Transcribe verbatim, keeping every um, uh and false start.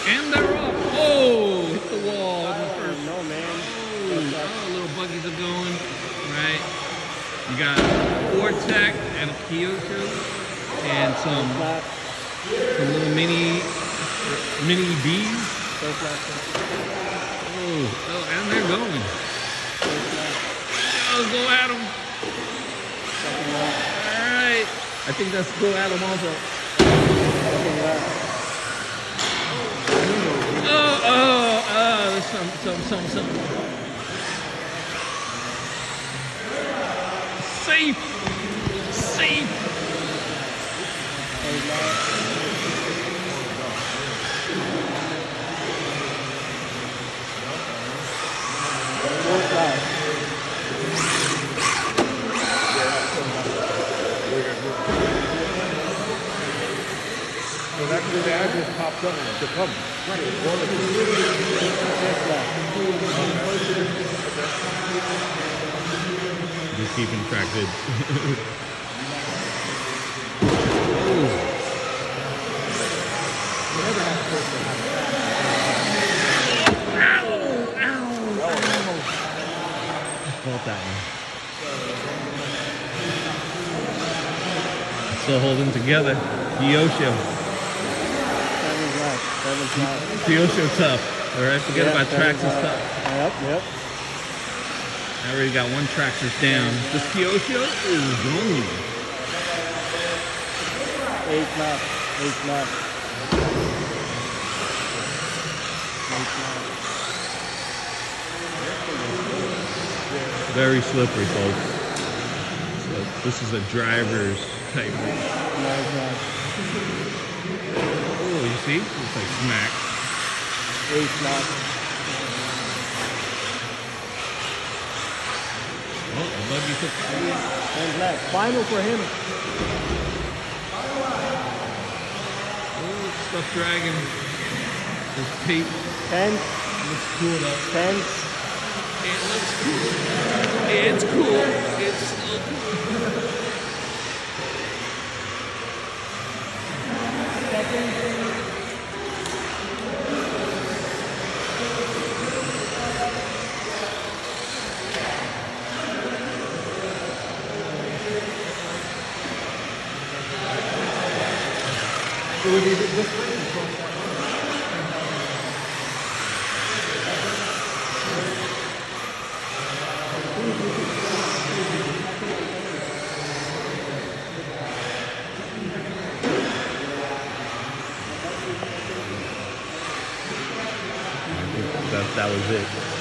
And they're off. Oh, hit the wall. Oh, no, man. Oh, oh, little buggies are going. Right. You got Vortec and a Kyosho and some, some little mini mini bees. Oh, oh, and they're going. Oh, go at them. All right. I think that's go at them also. Oh, oh, oh, there's some, some, some, some. Safe. Safe. So actually the ad just popped up to come. Just keeping track, good. Felt that one. Still holding together. Kyosho. Kyosho tough. Alright, forget Yeah, about Traxxas right. tough. Yep, yep. I already got one Traxxas down. This Kyosho is going. Eight knots. Eight knots. Eight knots. Very slippery, folks. So this is a driver's type. Nine knots. Oh, you see? It's like smack. Eight knots. Oh, the buggy took three. And black. Final for him. Oh, stuff dragging. There's tape. Ten. Looks cool though. Ten. It looks cool. It's cool. It's still cool. It would be this That, that was it.